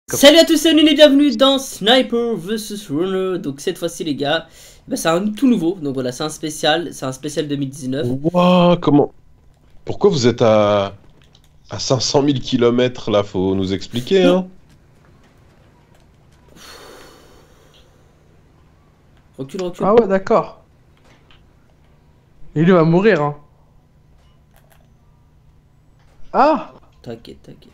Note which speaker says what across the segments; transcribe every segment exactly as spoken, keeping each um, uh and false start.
Speaker 1: Salut à tous, c'est Nune et bienvenue dans Sniper versus. Runner. Donc cette fois-ci les gars, bah, c'est un tout nouveau. Donc voilà, c'est un spécial, c'est un spécial deux mille dix-neuf.
Speaker 2: Wouah, comment... Pourquoi vous êtes à... à cinq cent mille kilomètres là? Faut nous expliquer, hein.
Speaker 1: Recule, recule.
Speaker 3: Ah ouais, d'accord. Et lui va mourir, hein. Ah!
Speaker 1: T'inquiète, t'inquiète.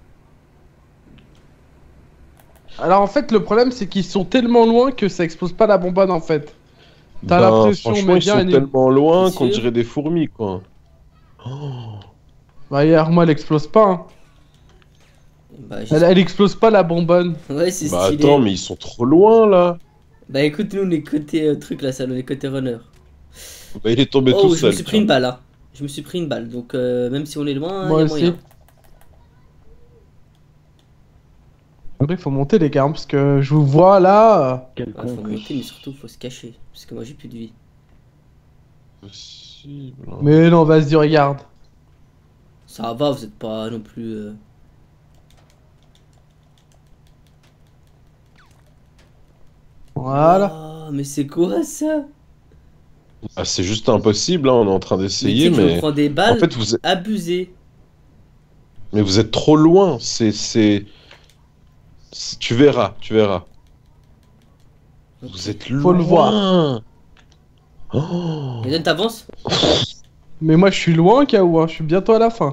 Speaker 3: Alors en fait, le problème, c'est qu'ils sont tellement loin que ça explose pas la bonbonne, en fait. T'as
Speaker 2: Ben,
Speaker 3: l'impression,
Speaker 2: franchement,
Speaker 3: mais
Speaker 2: ils
Speaker 3: bien...
Speaker 2: sont
Speaker 3: elle est-
Speaker 2: tellement loin
Speaker 1: C'est
Speaker 2: qu'on
Speaker 1: sûr.
Speaker 2: dirait des fourmis, quoi. Oh.
Speaker 3: Bah, hier, moi, elle explose pas, hein.
Speaker 1: Bah,
Speaker 3: Elle,
Speaker 1: j'espère-
Speaker 3: elle explose pas la bonbonne.
Speaker 1: Ouais, c'est
Speaker 2: Bah
Speaker 1: stylé.
Speaker 2: attends, mais ils sont trop loin, là.
Speaker 1: Bah écoute, nous on est côté euh, truc là, ça, on est côté runner.
Speaker 2: Bah il est tombé
Speaker 1: Oh,
Speaker 2: tout
Speaker 1: je
Speaker 2: seul.
Speaker 1: me suis pris une balle, hein. Je me suis pris une balle, donc euh, même si on est loin,
Speaker 3: Moi
Speaker 1: y a
Speaker 3: aussi.
Speaker 1: moyen.
Speaker 3: Après, il faut monter, les gars, hein, parce que je vous vois, là...
Speaker 4: Quel
Speaker 1: Ouais, faut
Speaker 4: con.
Speaker 1: monter, mais surtout faut se cacher, parce que moi j'ai plus de vie.
Speaker 2: Possible. hein.
Speaker 3: Mais non, vas-y, regarde.
Speaker 1: Ça va, vous êtes pas non plus... euh,
Speaker 3: Voilà.
Speaker 1: Waouh, mais c'est quoi ça?
Speaker 2: Ah, c'est juste impossible, hein. On est en train
Speaker 1: Mais tu sais
Speaker 2: d'essayer,
Speaker 1: que je me
Speaker 2: mais...
Speaker 1: prends des
Speaker 2: En
Speaker 1: balles
Speaker 2: fait, vous êtes...
Speaker 1: abusées.
Speaker 2: Mais vous êtes trop loin. C'est... c'est... c'est- Tu verras, tu verras.
Speaker 1: Ok.
Speaker 2: Vous êtes loin.
Speaker 3: Faut le voir.
Speaker 2: Oh.
Speaker 1: Eden, t'avances?
Speaker 3: Mais moi, je suis loin, K O, hein. Je suis bientôt à la fin.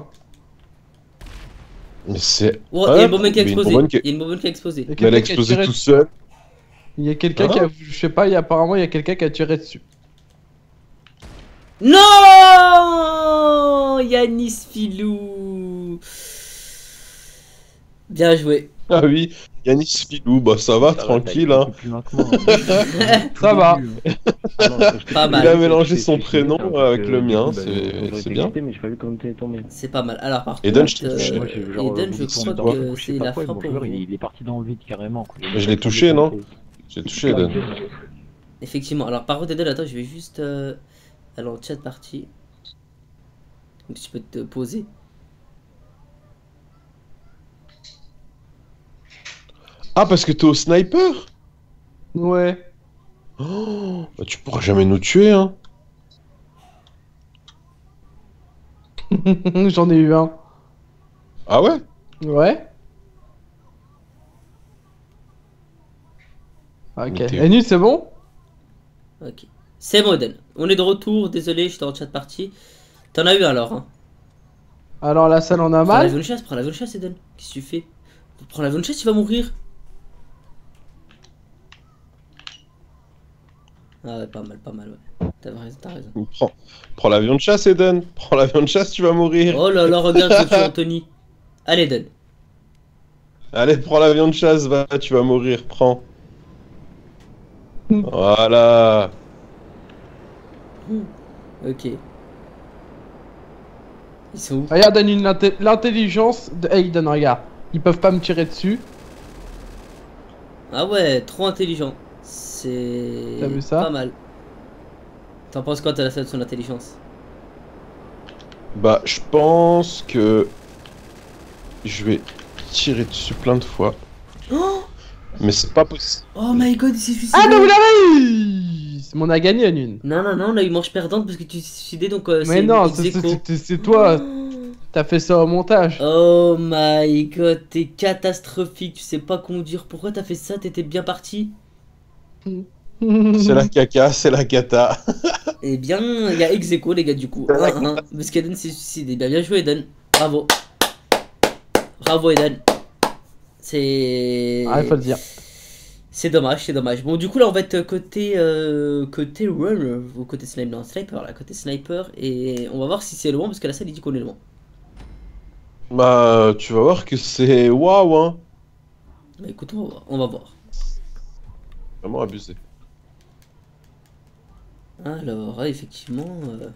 Speaker 2: Mais c'est...
Speaker 1: Oh, il y a une
Speaker 2: Hop,
Speaker 1: bonbonne qui a
Speaker 2: mais une
Speaker 1: explosé.
Speaker 2: bonbonne qui-
Speaker 1: Il y a une bonbonne qui a explosé.
Speaker 3: Il y a
Speaker 2: Mais elle a
Speaker 3: quelqu'un qui a
Speaker 2: explosé
Speaker 3: tiré-
Speaker 2: tout seul.
Speaker 3: Il y a quelqu'un
Speaker 2: Hein
Speaker 3: qui a... Je sais pas, il y a- apparemment, il y a quelqu'un qui a tiré dessus.
Speaker 1: Non, Yanis Filou. Bien joué.
Speaker 2: Ah oui, Yanis Filou, bah ça va, tranquille, hein.
Speaker 3: Ça va.
Speaker 1: Pas mal.
Speaker 2: Il a mélangé son prénom avec le mien, c'est c'est bien.
Speaker 4: Mais j'ai pas vu comment t'es tombé.
Speaker 1: C'est pas mal. Alors par
Speaker 2: Eden,
Speaker 1: contre,
Speaker 2: je t'ai touché.
Speaker 1: euh,
Speaker 4: Moi, j'ai genre,
Speaker 1: Eden,
Speaker 4: vous
Speaker 1: je
Speaker 4: dites
Speaker 1: crois
Speaker 4: son doigt,
Speaker 1: que
Speaker 4: je sais
Speaker 1: c'est
Speaker 4: pas
Speaker 1: la
Speaker 4: quoi,
Speaker 1: fin
Speaker 4: mon
Speaker 1: pour
Speaker 4: joueur,
Speaker 1: vous.
Speaker 4: il est parti dans le vide carrément. quoi.
Speaker 2: Je l'ai touché, non J'ai touché Eden.
Speaker 1: Effectivement. Alors par contre, Eden, attends, je vais juste euh... alors chat partie. Donc tu peux te poser.
Speaker 2: Ah, parce que t'es au sniper?
Speaker 3: Ouais.
Speaker 2: Oh, bah tu pourras jamais nous tuer, hein.
Speaker 3: J'en ai eu un.
Speaker 2: Ah ouais?
Speaker 3: Ouais. Ok.
Speaker 2: Mais t'es-
Speaker 3: Enu, c'est bon?
Speaker 1: Ok. C'est bon, Eden. On est de retour. Désolé, j'étais en chat partie. T'en as eu un, alors, hein.
Speaker 3: Alors la salle en a
Speaker 1: Prends
Speaker 3: mal.
Speaker 1: l'avion de chasse, prends l'avion de chasse, Eden. Qu'est-ce que tu fais? Prends l'avion de chasse, tu vas mourir. Ah ouais, pas mal, pas mal, ouais. T'as raison, t'as raison.
Speaker 2: Prends, prends l'avion de chasse, Eden. Prends l'avion de chasse, tu vas mourir.
Speaker 1: Oh là là, regarde, je tue Anthony. Allez, Eden.
Speaker 2: Allez, prends l'avion de chasse, va, tu vas mourir, prends. Voilà.
Speaker 1: Ok. Ils sont où?
Speaker 3: Regarde, Enu, l'inté- l'intelligence de Aiden, regarde. Ils peuvent pas me tirer dessus.
Speaker 1: Ah ouais, trop intelligent. C'est
Speaker 3: T'as vu ça?
Speaker 1: pas mal. T'en penses quoi, t'as la salle de son intelligence?
Speaker 2: Bah, je pense que... Je vais tirer dessus plein de fois.
Speaker 1: Oh,
Speaker 2: Mais c'est pas possible.
Speaker 1: oh my god, il s'est suicidé.
Speaker 3: Ah non, vous l'avez! C'est mon a gagné, Enu.
Speaker 1: Non, non, non, on a eu manche perdante parce que tu t'es suicidé, donc euh,
Speaker 3: Mais
Speaker 1: c'est
Speaker 3: non,
Speaker 1: ex
Speaker 3: c'est
Speaker 1: aequo.
Speaker 3: c'est- c'est- c'est toi. T'as fait ça au montage.
Speaker 1: Oh my god, t'es catastrophique, tu sais pas conduire. Pourquoi t'as fait ça? T'étais bien parti?
Speaker 2: C'est la caca, c'est la cata.
Speaker 1: Eh bien, il y a ex aequo, les gars, du coup. un un, parce qu'Eden s'est suicidé. Bien, bien joué, Eden. Bravo. Bravo, Eden. C'est.
Speaker 3: Ah, il faut le dire.
Speaker 1: C'est dommage, c'est dommage. Bon, du coup, là, on va être côté, euh, côté runner, ou côté sniper, non, sniper, là, côté sniper, et on va voir si c'est loin, parce que la salle, il dit qu'on est loin.
Speaker 2: Bah, tu vas voir que c'est waouh, hein.
Speaker 1: Bah, écoute, on va voir. On va voir.
Speaker 2: Vraiment abusé.
Speaker 1: Alors, ah, effectivement... euh,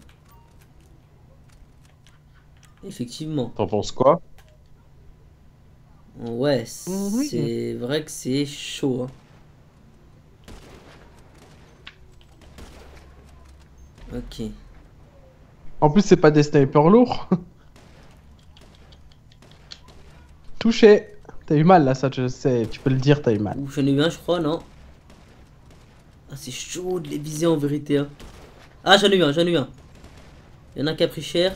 Speaker 1: Effectivement.
Speaker 2: T'en penses quoi?
Speaker 1: Ouais,
Speaker 3: Oui.
Speaker 1: c'est vrai que c'est chaud, hein. Ok.
Speaker 3: En plus, c'est pas des snipers lourds. Touché. T'as eu mal là, ça je sais, tu peux le dire, t'as eu mal.
Speaker 1: Ouh, j'en ai eu un, je crois, non? Ah, c'est chaud de les viser en vérité. Hein. Ah, j'en ai eu un, j'en ai eu un. Il y en a un qui a pris cher.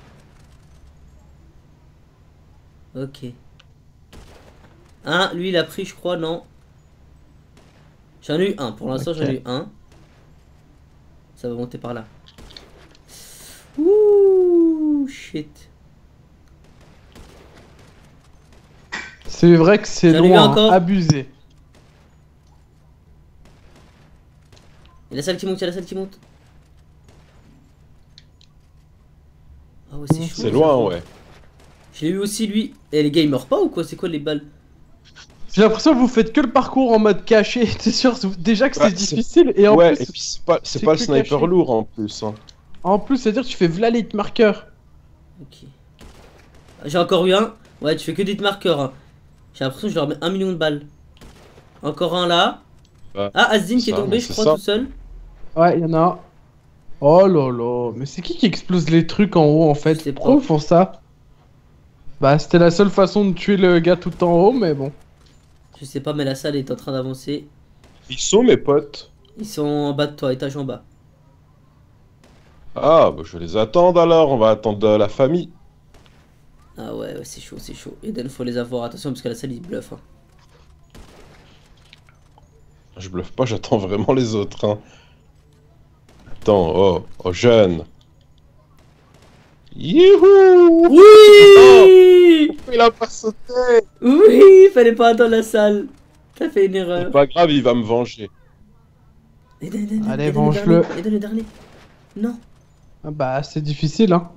Speaker 1: Ok. Un, lui il a pris, je crois, non? J'en ai eu un, pour l'instant
Speaker 3: Ok.
Speaker 1: j'en ai eu un. Ça va monter par là. Ouh, shit.
Speaker 3: C'est vrai que c'est
Speaker 1: J'en ai eu
Speaker 3: loin,
Speaker 1: encore.
Speaker 3: hein, abusé.
Speaker 1: Il y a la salle qui monte, il y a la salle qui monte. Ah ouais, c'est chaud.
Speaker 2: C'est loin, ouais.
Speaker 1: J'ai eu aussi lui. Et les gars, ils meurent pas ou quoi? C'est quoi les balles?
Speaker 3: J'ai l'impression que vous faites que le parcours en mode caché. T'es sûr déjà que
Speaker 2: Ouais,
Speaker 3: c'est
Speaker 2: c'est-
Speaker 3: difficile et en
Speaker 2: Ouais,
Speaker 3: plus,
Speaker 2: et puis c'est pas, c'est
Speaker 3: c'est
Speaker 2: pas le
Speaker 3: que
Speaker 2: sniper
Speaker 3: caché.
Speaker 2: lourd en plus. Hein.
Speaker 3: en plus, c'est-à-dire que tu fais v'là les marqueurs.
Speaker 1: Ok. J'ai encore eu un. Ouais, tu fais que des marqueurs. Hein. J'ai l'impression que je leur mets un million de balles. Encore un là.
Speaker 2: Ouais,
Speaker 1: Ah, Asdin qui est
Speaker 2: ça,
Speaker 1: tombé,
Speaker 2: mais
Speaker 1: je
Speaker 2: c'est
Speaker 1: crois,
Speaker 2: ça.
Speaker 1: tout seul.
Speaker 3: Ouais, il y en a un. Oh là là, mais c'est qui qui explose les trucs en haut en fait?
Speaker 1: Je sais
Speaker 3: Pourquoi
Speaker 1: pas.
Speaker 3: ils font ça? Bah, c'était la seule façon de tuer le gars tout en haut, mais bon.
Speaker 1: Je sais pas, mais la salle est en train d'avancer.
Speaker 2: Ils sont mes potes.
Speaker 1: Ils sont en bas de toi, étage en bas.
Speaker 2: Ah, bah je vais les attendre alors. On va attendre la famille.
Speaker 1: Ah ouais, ouais c'est chaud, c'est chaud. Eden, faut les avoir. Attention, parce que la salle, ils bluffent. Hein.
Speaker 2: Je bluffe pas, j'attends vraiment les autres. Hein. Attends, oh, oh jeune. Youhou!
Speaker 1: Oui
Speaker 2: Il a pas sauté!
Speaker 1: Oui, fallait pas attendre la salle. T'as fait une
Speaker 2: C'est
Speaker 1: erreur.
Speaker 2: pas grave, il va me venger.
Speaker 1: Eden, Eden,
Speaker 3: Allez,
Speaker 1: Eden,
Speaker 3: venge-le.
Speaker 1: dernier, Eden le dernier. Non.
Speaker 3: Ah bah, c'est difficile, hein.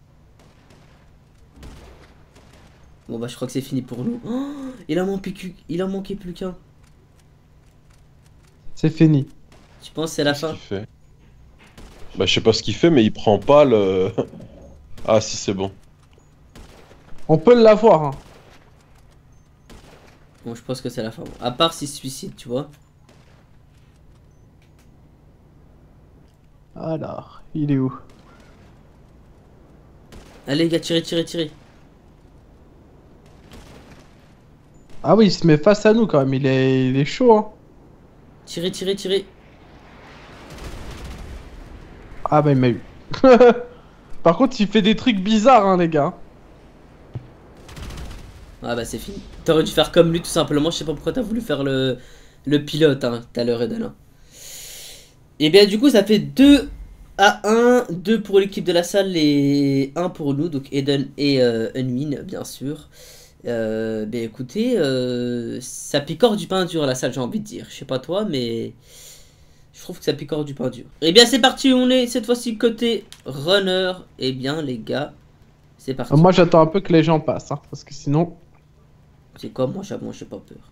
Speaker 1: Bon bah je crois que c'est fini pour nous. Oh, il en manquait plus, il en manquait plus qu'un.
Speaker 3: C'est fini.
Speaker 1: Tu penses que c'est la
Speaker 2: Qu'est-ce
Speaker 1: fin?
Speaker 2: qu'il fait? Bah je sais pas ce qu'il fait, mais il prend pas le... Ah si, c'est bon.
Speaker 3: On peut l'avoir, hein.
Speaker 1: Bon, je pense que c'est la fin. À part s'il se suicide, tu vois.
Speaker 3: Alors, il est où?
Speaker 1: Allez les gars, tirez, tirez, tirez.
Speaker 3: Ah oui, il se met face à nous quand même, il est, il est chaud, hein.
Speaker 1: Tirez, tirez, tirez.
Speaker 3: Ah bah, il m'a eu. Par contre, il fait des trucs bizarres, hein, les gars.
Speaker 1: Ah bah c'est fini. T'aurais dû faire comme lui tout simplement. Je sais pas pourquoi t'as voulu faire le, le pilote hein, tout à l'heure Eden. Hein. Et bien du coup ça fait deux à un. deux pour l'équipe de la salle et un pour nous. Donc Eden et euh, Unmin bien sûr. Euh, ben écoutez, euh, ça picore du pain dur la salle j'ai envie de dire. Je sais pas toi mais... Je trouve que ça picore du pain dur. Et bien c'est parti, on est cette fois-ci côté runner. Et bien les gars, c'est parti.
Speaker 3: Moi, j'attends un peu que les gens passent, hein, parce que sinon...
Speaker 1: C'est quoi moi j'ai moi, j'ai pas peur.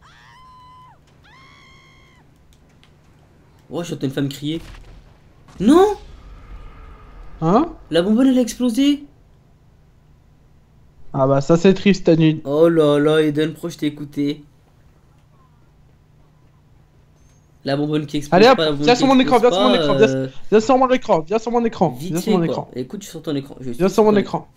Speaker 1: Oh j'entends une femme crier. Non!
Speaker 3: Hein?
Speaker 1: La bonbonne elle a explosé.
Speaker 3: Ah bah, ça c'est triste, Anu.
Speaker 1: Oh là là Eden, pro je t'ai écouté. La bonbonne qui explose
Speaker 3: Allez hop,
Speaker 1: pas, la bonbonne
Speaker 3: viens
Speaker 1: qui
Speaker 3: sur mon écran,
Speaker 1: explose
Speaker 3: viens sur mon
Speaker 1: pas,
Speaker 3: écran, viens-
Speaker 1: euh,
Speaker 3: Viens sur mon écran, viens sur mon écran,
Speaker 1: Vite
Speaker 3: viens
Speaker 1: fait,
Speaker 3: sur mon
Speaker 1: quoi.
Speaker 3: écran.
Speaker 1: Écoute, je suis sur ton écran. Je
Speaker 3: Viens
Speaker 1: suis
Speaker 3: sur mon
Speaker 1: ton
Speaker 3: écran.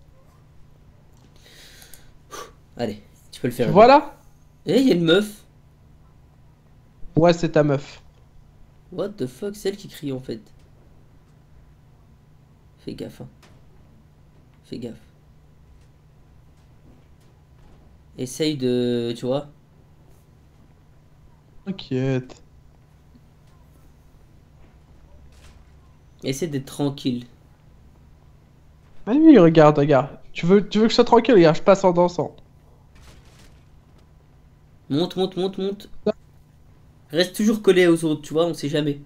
Speaker 1: Allez, tu peux le
Speaker 3: Tu
Speaker 1: faire.
Speaker 3: vois là?
Speaker 1: Eh, il y a une meuf.
Speaker 3: Ouais, c'est ta meuf.
Speaker 1: What the fuck, c'est elle qui crie en fait. Fais gaffe. Hein. Fais gaffe. Essaye de... Tu vois?
Speaker 3: T'inquiète.
Speaker 1: Essaye d'être tranquille.
Speaker 3: Ah oui, regarde, regarde. Tu veux, tu veux que je sois tranquille, regarde, je passe en dansant.
Speaker 1: Monte, monte, monte, monte. Reste toujours collé aux autres, tu vois, on sait jamais.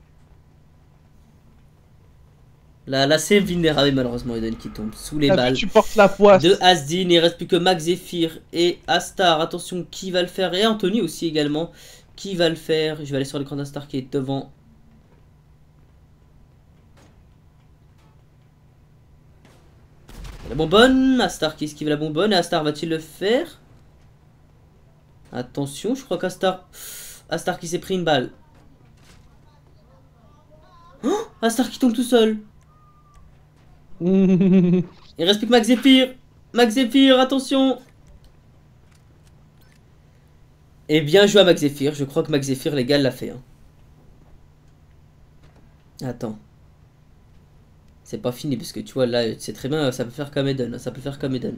Speaker 1: Là, là c'est vulnérable malheureusement Eden qui tombe sous les
Speaker 3: T'as vu,
Speaker 1: balles
Speaker 3: tu portes la poisse.
Speaker 1: de Asdin. Il reste plus que Max Zephyr et Astar. Attention, qui va le faire? Et Anthony aussi également. Qui va le faire? Je vais aller sur l'écran d'Astar qui est devant. La bonbonne. Astar qui esquive la bonbonne. Et Astar va-t-il le faire? Attention, je crois qu'Astar... Astar qui s'est pris une balle. Oh, Astar qui tombe tout seul. Il reste plus que Max Zephyr. Max Zephyr, attention. Et bien joué à Max Zephyr. Je crois que Max Zephyr, les gars, l'a fait. Hein. Attends. C'est pas fini parce que tu vois là, c'est très bien, ça peut faire comme Eden. Ça peut faire comme Eden.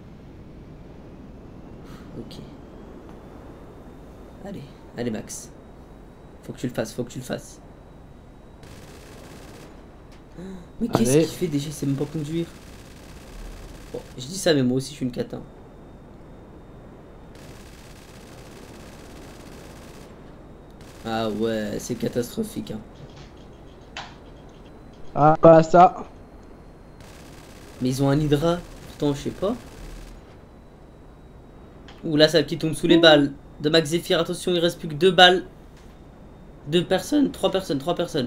Speaker 1: Ok. Allez, allez Max. Faut que tu le fasses, faut que tu le fasses. Mais qu'est-ce
Speaker 3: Allez.
Speaker 1: qu'il fait déjà? Il sait même pas conduire. Bon, je dis ça, mais moi aussi je suis une cata. Ah ouais, c'est catastrophique. Hein.
Speaker 3: Ah bah ça.
Speaker 1: Mais ils ont un Hydra, pourtant je sais pas. Ouh là, ça qui tombe sous les balles de Max Zephyr. Attention, il reste plus que deux balles. Deux personnes, trois personnes, trois personnes.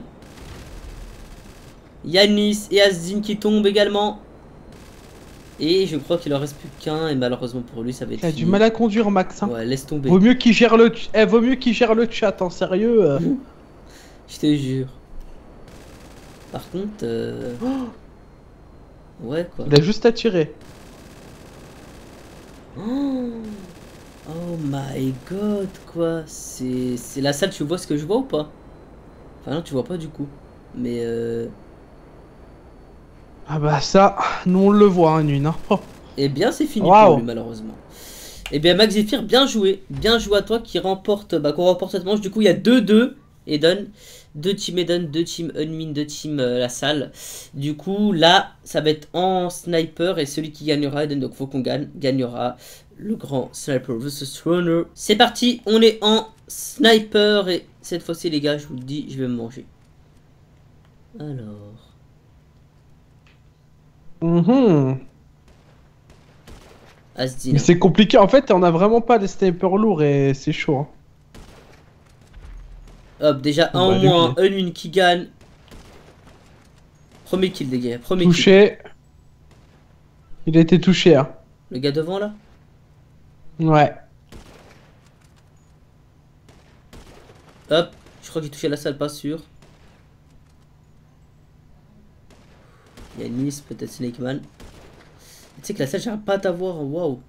Speaker 1: Yanis et Asdin qui tombent également. Et je crois qu'il en reste plus qu'un. Et malheureusement pour lui, ça va être.
Speaker 3: T'as
Speaker 1: fini.
Speaker 3: du mal à conduire, Max. Hein.
Speaker 1: Ouais, laisse tomber.
Speaker 3: Vaut mieux qu'il gère le, ch- eh, vaut mieux qu'il gère le chat. En sérieux. euh.
Speaker 1: Je te jure. Par contre. Euh... Ouais, quoi.
Speaker 3: Il a juste à tirer.
Speaker 1: Oh, oh my god, quoi. C'est c'est la salle, tu vois ce que je vois ou pas? Enfin, non, tu vois pas du coup. Mais euh.
Speaker 3: Ah bah ça, nous on le voit, hein, Nune. Hein. Oh.
Speaker 1: Eh bien, c'est fini
Speaker 3: Wow.
Speaker 1: pour lui, malheureusement. Eh bien, Max Zephyr, bien joué. Bien joué à toi qui remporte. Bah, qu'on remporte cette manche. Du coup, il y a deux deux. Eden. Deux team Eden, deux team Unmin, deux team euh, la salle. Du coup, là, ça va être en sniper. Et celui qui gagnera, Eden, donc faut qu'on gagne, gagnera le grand sniper versus runner. C'est parti, on est en sniper. Et cette fois-ci, les gars, je vous le dis, je vais me manger. Alors.
Speaker 3: Mhm.
Speaker 1: Asdin.
Speaker 3: Mais c'est compliqué. En fait, on a vraiment pas des snipers lourds et c'est chaud. Hein.
Speaker 1: Hop, déjà un
Speaker 3: Bah,
Speaker 1: au
Speaker 3: lui,
Speaker 1: moins, un une qui gagne. Premier kill, les gars. Premier kill.
Speaker 3: Touché. Il a été touché. Hein.
Speaker 1: Le gars devant là.
Speaker 3: Ouais.
Speaker 1: Hop, je crois qu'il touchait la salle, pas sûr. Yanis, peut-être Snake Man. Tu sais que la salle, j'arrive pas à t'avoir. Waouh.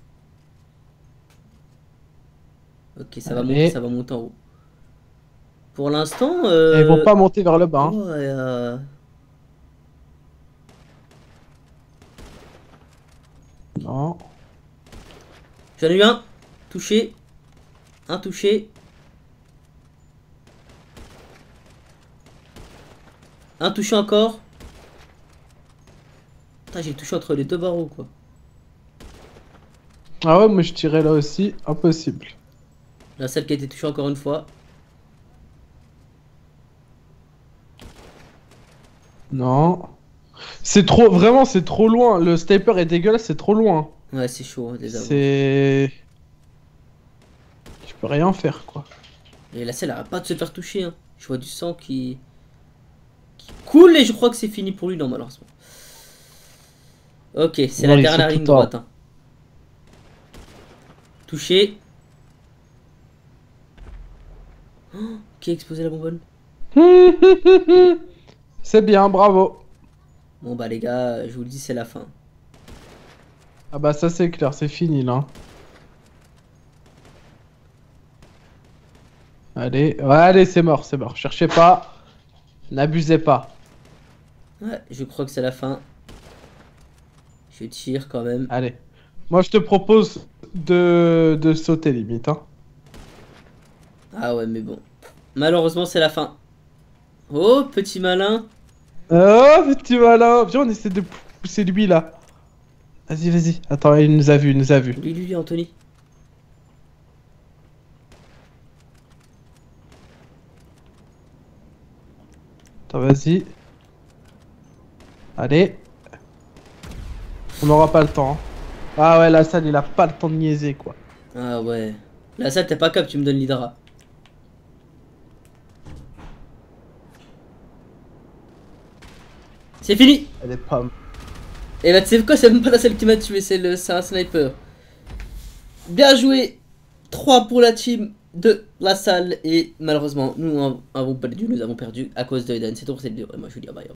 Speaker 1: Ok, ça va
Speaker 3: Allez.
Speaker 1: monter, ça va monter en haut. Pour l'instant. Euh...
Speaker 3: Ils vont pas monter vers le bas. Hein.
Speaker 1: Ouais, euh...
Speaker 3: Non.
Speaker 1: J'en ai eu un. Touché. Un touché. Un touché encore. Putain, j'ai touché entre les deux barreaux, quoi.
Speaker 3: Ah ouais, moi je tirais là aussi. Impossible.
Speaker 1: La salle qui a été touchée encore une fois.
Speaker 3: Non. C'est trop, vraiment, c'est trop loin. Le sniper est dégueulasse, c'est trop loin.
Speaker 1: Ouais, c'est chaud, hein, des avants.
Speaker 3: C'est. Je peux rien faire, quoi.
Speaker 1: Et la salle, elle arrête pas de se faire toucher. Hein. Je vois du sang qui... qui coule et je crois que c'est fini pour lui, non, malheureusement. Ok, c'est
Speaker 3: Non,
Speaker 1: la
Speaker 3: ils
Speaker 1: dernière
Speaker 3: sont
Speaker 1: ligne
Speaker 3: tout en haut.
Speaker 1: droite. Hein. Touché. Oh, qui a explosé la bonbonne?
Speaker 3: C'est bien, bravo.
Speaker 1: Bon bah les gars, je vous le dis, c'est la fin.
Speaker 3: Ah bah ça c'est clair, c'est fini là. Allez, ouais, allez, c'est mort, c'est mort. Cherchez pas, n'abusez pas.
Speaker 1: Ouais, je crois que c'est la fin. Je tire quand même.
Speaker 3: Allez, moi je te propose de, de sauter limite. Hein.
Speaker 1: Ah ouais, mais bon. Malheureusement, c'est la fin. Oh, petit malin.
Speaker 3: Oh, petit malin, viens on essaie de pousser lui là. Vas-y, vas-y. Attends, il nous a vu, il nous a vu.
Speaker 1: Lui, lui, lui, Anthony.
Speaker 3: Attends, vas-y. Allez. On n'aura pas le temps. Hein. Ah ouais, la salle, il a pas le temps de niaiser quoi.
Speaker 1: Ah ouais. Là, ça, t'es pas cap, tu me donnes l'hydra. C'est fini.
Speaker 3: Elle est pas.
Speaker 1: Et bah tu sais quoi, c'est même pas la seule qui m'a tué, c'est le c'est un sniper. Bien joué. trois pour la team de la salle. Et malheureusement, nous n'avons pas les dieux, nous avons perdu à cause de Eden. C'est tout pour cette vidéo. Et moi je vous dis bye.